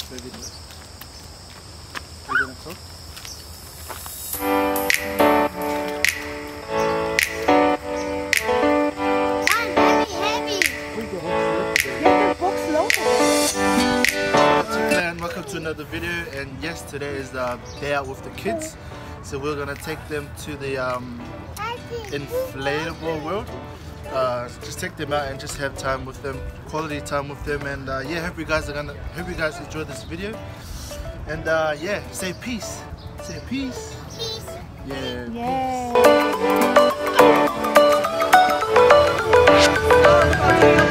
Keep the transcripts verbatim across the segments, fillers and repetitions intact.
Maybe not. Are you gonna cook? Welcome to another video, and yes, today is the day out with the kids, so we're gonna take them to the um, inflatable world. Uh, just take them out and just have time with them, quality time with them, and uh, yeah, hope you guys are gonna, hope you guys enjoy this video, and uh, yeah, say peace, say peace, peace, yeah, yeah. Peace.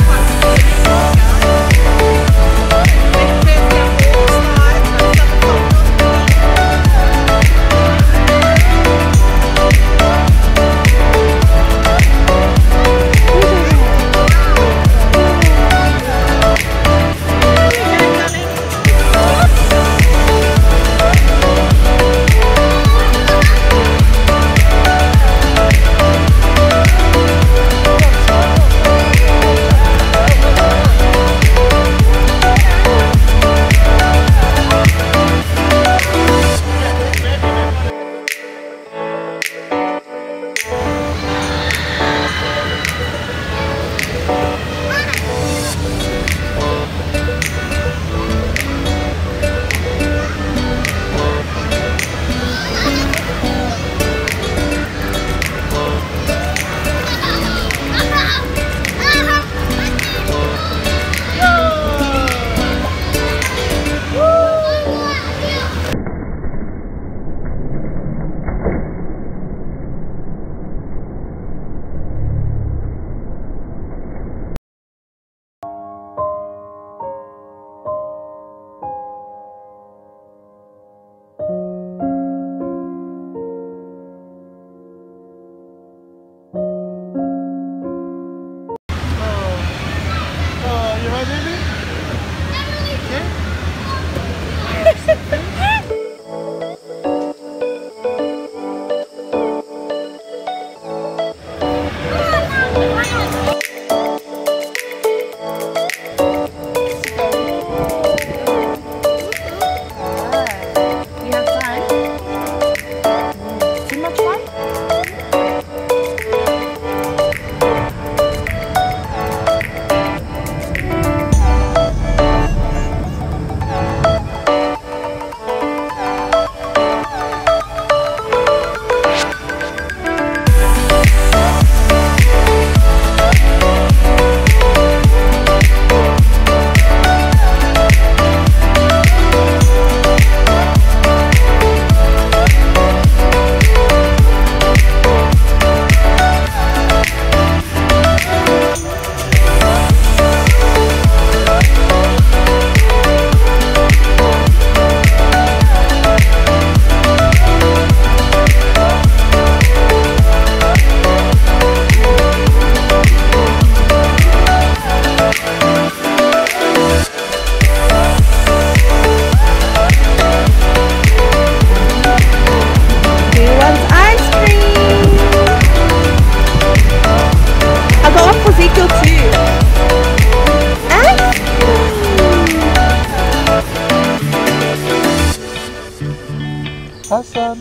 Hasan.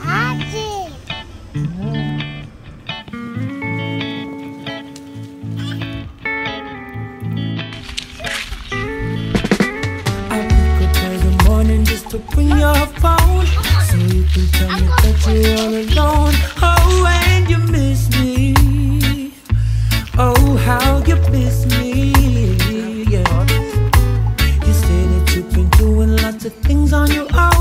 To bring your phone so you can tell me that you're all alone. Oh, and you miss me. Oh, how you miss me. Yeah. You say that you've been doing lots of things on your own.